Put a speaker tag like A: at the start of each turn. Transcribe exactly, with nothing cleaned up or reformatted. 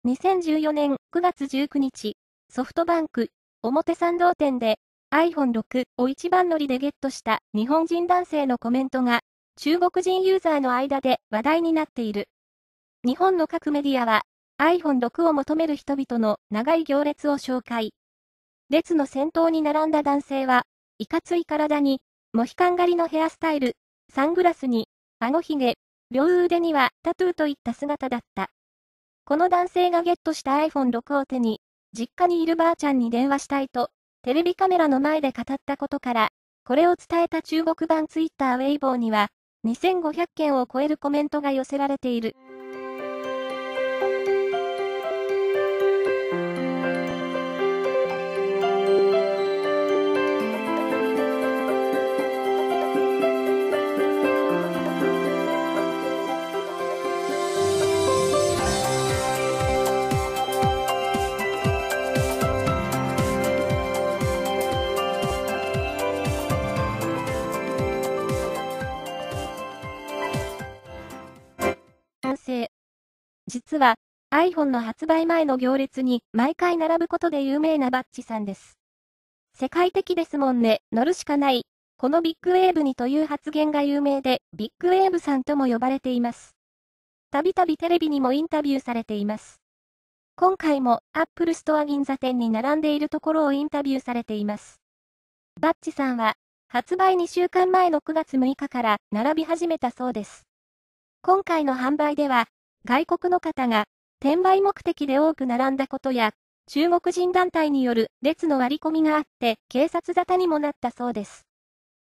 A: にせんじゅうよねんくがつじゅうくにち、ソフトバンク、表参道店で アイフォンシックス を一番乗りでゲットした日本人男性のコメントが中国人ユーザーの間で話題になっている。日本の各メディアは アイフォンシックス を求める人々の長い行列を紹介。列の先頭に並んだ男性は、いかつい体に、モヒカン狩りのヘアスタイル、サングラスに、顎ひげ、両腕にはタトゥーといった姿だった。この男性がゲットした アイフォンシックス を手に、実家にいるばあちゃんに電話したいと、テレビカメラの前で語ったことから、これを伝えた中国版ツイッターウェイボーには、にせんごひゃくけんを超えるコメントが寄せられている。男性。実は iPhone の発売前の行列に毎回並ぶことで有名なバッチさんです。世界的ですもんね、乗るしかない。このビッグウェーブにという発言が有名で、ビッグウェーブさんとも呼ばれています。たびたびテレビにもインタビューされています。今回も Apple Store 銀座店に並んでいるところをインタビューされています。バッチさんは、発売にしゅうかんまえのくがつむいかから並び始めたそうです。今回の販売では、外国の方が転売目的で多く並んだことや、中国人団体による列の割り込みがあって警察沙汰にもなったそうです。